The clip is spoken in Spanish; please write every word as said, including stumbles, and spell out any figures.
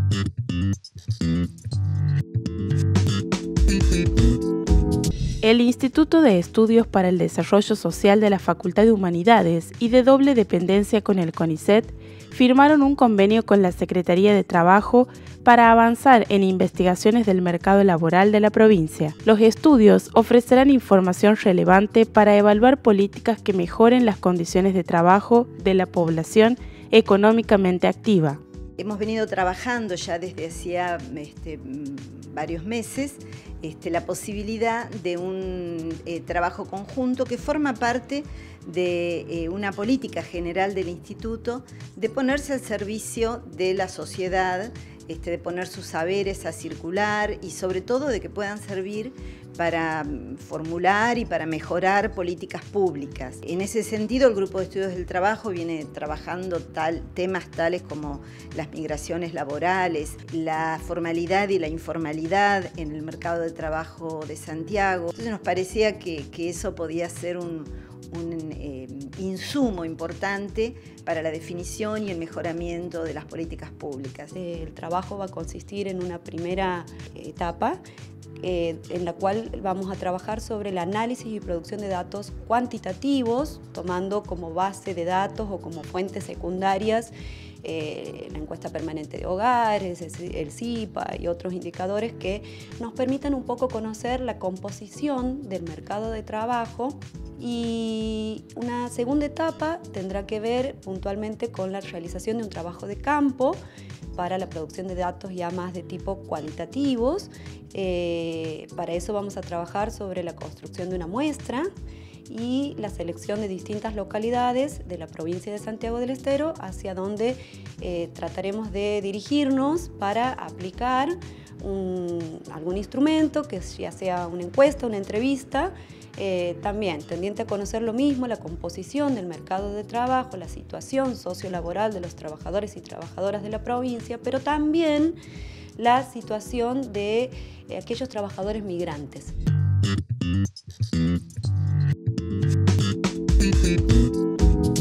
El Instituto de Estudios para el Desarrollo Social de la Facultad de Humanidades y de doble dependencia con el CONICET firmaron un convenio con la Secretaría de Trabajo para avanzar en investigaciones del mercado laboral de la provincia. Los estudios ofrecerán información relevante para evaluar políticas que mejoren las condiciones de trabajo de la población económicamente activa. Hemos venido trabajando ya desde hacía este, varios meses este, la posibilidad de un eh, trabajo conjunto que forma parte de eh, una política general del Instituto de ponerse al servicio de la sociedad, este, de poner sus saberes a circular y sobre todo de que puedan servir para formular y para mejorar políticas públicas. En ese sentido, el Grupo de Estudios del Trabajo viene trabajando tal, temas tales como las migraciones laborales, la formalidad y la informalidad en el mercado de trabajo de Santiago. Entonces nos parecía que, que eso podía ser un, un eh, insumo importante para la definición y el mejoramiento de las políticas públicas. El trabajo va a consistir en una primera etapa Eh, en la cual vamos a trabajar sobre el análisis y producción de datos cuantitativos, tomando como base de datos o como fuentes secundarias eh, la encuesta permanente de hogares, el C I P A y otros indicadores que nos permitan un poco conocer la composición del mercado de trabajo. Y una segunda etapa tendrá que ver puntualmente con la realización de un trabajo de campo para la producción de datos ya más de tipo cualitativos. Eh, para eso vamos a trabajar sobre la construcción de una muestra y la selección de distintas localidades de la provincia de Santiago del Estero hacia donde eh, trataremos de dirigirnos para aplicar un, algún instrumento, que ya sea una encuesta, una entrevista, Eh, también tendiente a conocer lo mismo, la composición del mercado de trabajo, la situación sociolaboral de los trabajadores y trabajadoras de la provincia, pero también la situación de eh, aquellos trabajadores migrantes.